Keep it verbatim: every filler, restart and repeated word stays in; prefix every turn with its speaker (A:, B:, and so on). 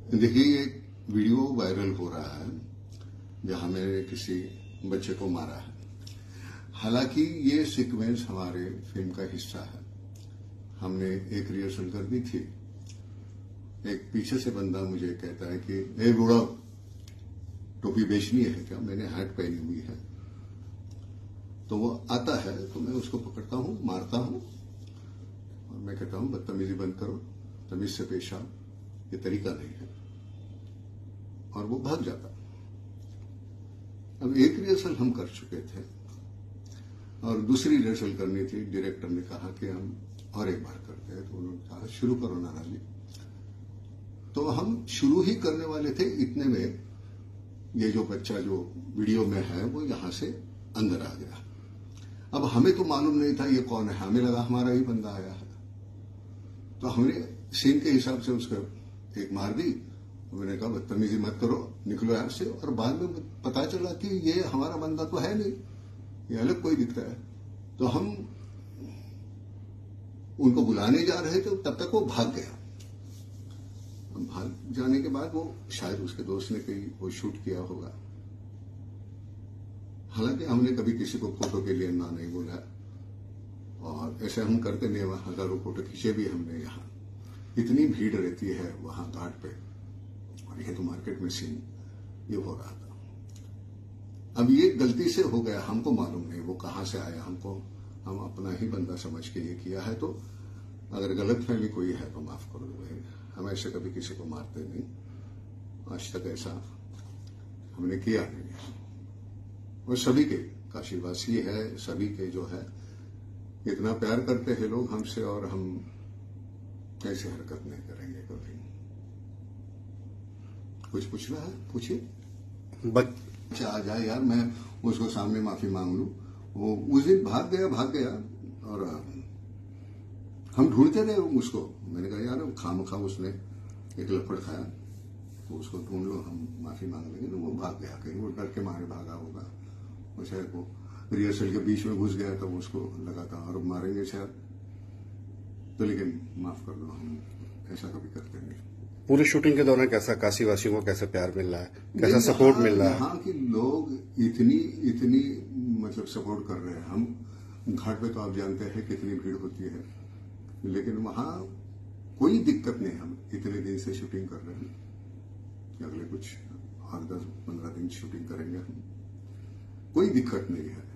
A: देखिए, एक video viral हो रहा है जहां मैंने किसी बच्चे को मारा है। हालांकि ये सीक्वेंस हमारे फिल्म का हिस्सा है। हमने एक रिहर्सल कर दी थी। एक पीछे से बंदा मुझे कहता है कि ए बूढ़ा, टोपी बेचनी है क्या? मैंने हैट पहनी हुई है। तो वो आता है तो मैं उसको पकड़ता हूं, मारता हूं और मैं कहता हूं बदतमीजी बंद करो, तमीज से पेश आओ, ये तरीका नहीं है। और वो भाग जाता। अब एक रिहर्सल हम कर चुके थे और दूसरी रिहर्सल करनी थी। डायरेक्टर ने कहा कि हम और एक बार करते हैं, तो उन्होंने कहा शुरू करो नाना जी। तो हम शुरू ही करने वाले थे, इतने में ये जो बच्चा जो वीडियो में है वो यहां से अंदर आ गया। अब हमें तो मालूम नहीं था ये कौन है, हमें लगा हमारा ही बंदा आया है। तो हमने सीन के हिसाब से उसका एक मार दी। मैंने कहा बदतमीजी मत करो, निकलो यहां से। और बाद में पता चला कि ये हमारा बंदा तो है नहीं, ये अलग कोई दिखता है। तो हम उनको बुलाने जा रहे थे, तब तक वो भाग गया। भाग जाने के बाद वो शायद उसके दोस्त ने कहीं वो शूट किया होगा। हालांकि हमने कभी किसी को फोटो के लिए ना नहीं बोला और ऐसे हम करते नहीं। वहां हजारों फोटो खींचे भी हमने। यहाँ इतनी भीड़ रहती है वहां घाट पे, और ये तो मार्केट में सीन ये हो रहा था। अब ये गलती से हो गया, हमको मालूम नहीं वो कहां से आया। हमको हम अपना ही बंदा समझ के ये किया है। तो अगर गलत फहमी कोई है तो माफ कर दो। हम ऐसे कभी किसी को मारते नहीं, आज तक ऐसा हमने किया नहीं। और सभी के काशीवासी है, सभी के जो है इतना प्यार करते हैं लोग हमसे, और हम ऐसे हरकत नहीं करेंगे कभी। कुछ पूछना है पूछिए। बच्चा आ जाए यार, मैं उसको सामने माफी मांग लूं। वो उस दिन भाग गया भाग गया और हम ढूंढते रहे उसको। मैंने कहा यार खामखा उसने एक लपड़ खाया, तो उसको ढूंढ लो, हम माफी मांग लेंगे। तो वो भाग गया, कहीं वो डर के मारे भागा होगा। वो शायद वो रिहर्सल के बीच में घुस गया तो उसको लगा था और मारेंगे शायद। तो लेकिन माफ कर दो, हम ऐसा कभी करते नहीं।
B: पूरी शूटिंग के दौरान कैसा काशी वासियों को कैसा प्यार मिल रहा है, कैसा सपोर्ट मिल रहा है?
A: यहाँ के लोग इतनी इतनी मतलब सपोर्ट कर रहे हैं। हम घाट पे तो आप जानते हैं कितनी भीड़ होती है, लेकिन वहां कोई दिक्कत नहीं। हम इतने दिन से शूटिंग कर रहे हैं, अगले कुछ आठ दस पंद्रह दिन शूटिंग करेंगे हम, कोई दिक्कत नहीं है।